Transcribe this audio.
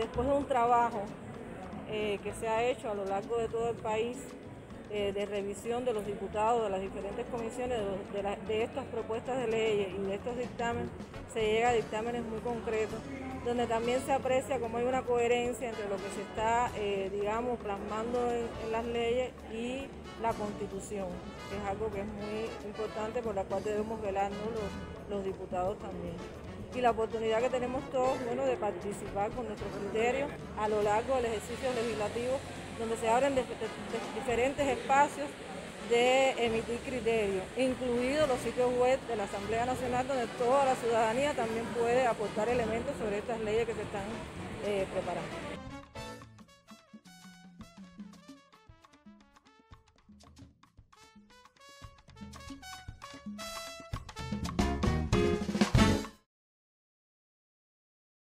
después de un trabajo que se ha hecho a lo largo de todo el país, de revisión de los diputados de las diferentes comisiones de estas propuestas de leyes y de estos dictámenes, se llega a dictámenes muy concretos, donde también se aprecia cómo hay una coherencia entre lo que se está, digamos, plasmando en las leyes y la Constitución, que es algo que es muy importante, por la cual debemos velar, ¿no?, los diputados también. Y la oportunidad que tenemos todos, bueno, de participar con nuestros criterios a lo largo del ejercicio legislativo, donde se abren diferentes espacios de emitir criterios, incluidos los sitios web de la Asamblea Nacional, donde toda la ciudadanía también puede aportar elementos sobre estas leyes que se están preparando.